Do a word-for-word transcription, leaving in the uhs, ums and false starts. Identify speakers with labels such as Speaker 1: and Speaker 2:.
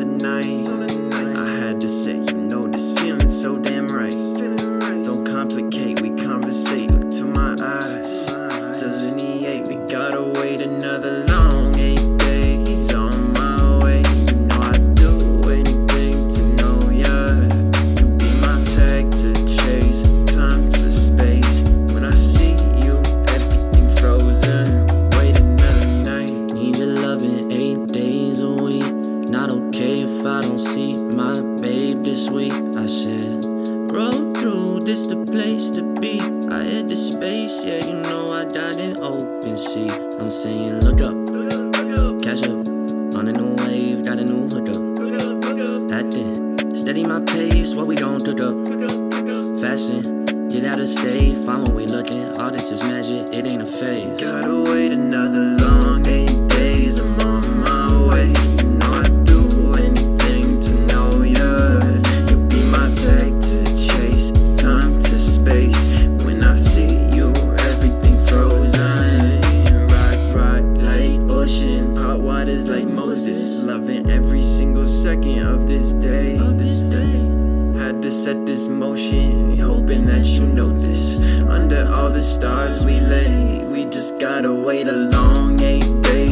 Speaker 1: another night. I had to say, you know this feeling so damn right. Don't complicate, we conversate. Look to my eyes. Doesn't he hate? We gotta wait another long eight days on my way. You know I'd do anything to know ya. You be my tag to chase, time to space. When I see you, everything frozen. Wait another night.
Speaker 2: Need your loving eight days a week. Not okay if I don't see my babe this week. I said, roll through, this the place to be. I hit the space, yeah, you know I died in open sea. I'm saying, look up, catch up, on a new wave, got a new hook up. Acting, steady my pace, what we gon' hook up. Fashion, get out of state, find what we looking. All this is magic, it ain't a phase.
Speaker 1: Gotta wait another long eight days, I'm on my way. You know I'd do anything to know ya. You be my tag to chase, time to space. When I see you, everything frozen. Rock, rock, like ocean, hot waters like Moses. Loving every single second of this day. Of this day. Had to set this motion, hoping that you know this. Under all the stars we lay, we just gotta wait a long eight days.